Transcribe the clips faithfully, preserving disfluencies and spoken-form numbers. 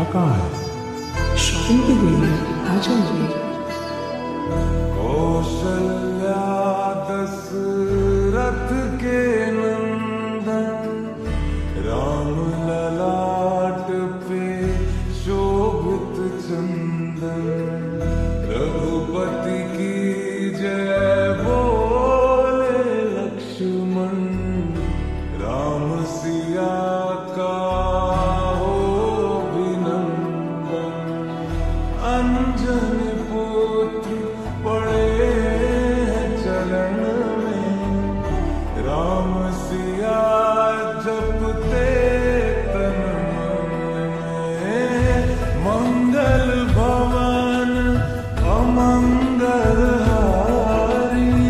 आकाश shopping के लिए आ जाइए। कौशल्या दशरथ के नंदन, राम ललाट पे शोभित चंदन, रघुपति की जय बोले लक्ष्मण, राम सिया का हो अभिनंदन। अंजन पुत्र पड़े चरण में, राम सिया जपते तन में। मंगल भवन अमंगल हारी,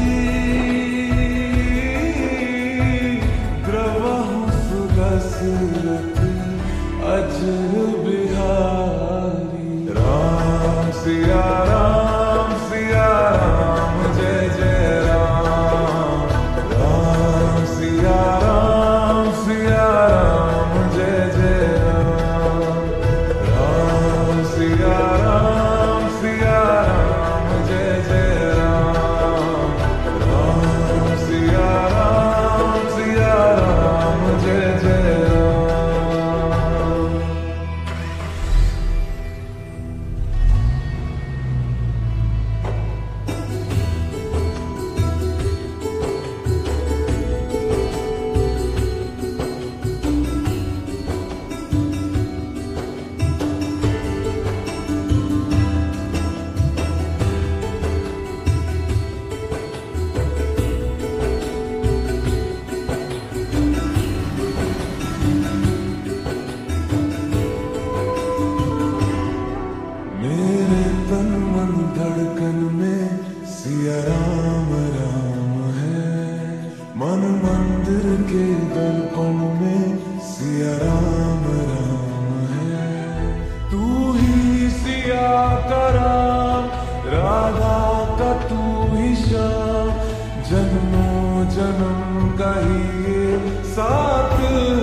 द्रवहु सुदशरथ अजर बिहारी। राम सिया राम सिया राम जय जय राम, राम सिया राम सिया राम जय जय राम, राम सिया राम सिया राम जय जय राम, राम सिया राम सिया राम जय जय राम। मेरे तन मन धड़कन में सिया राम राम है, मन मंदिर के दर्पण में सिया राम राम है। तू ही सिया का राम, राधा का तू ही श्याम, जन्मों जन्म का ही ये साथ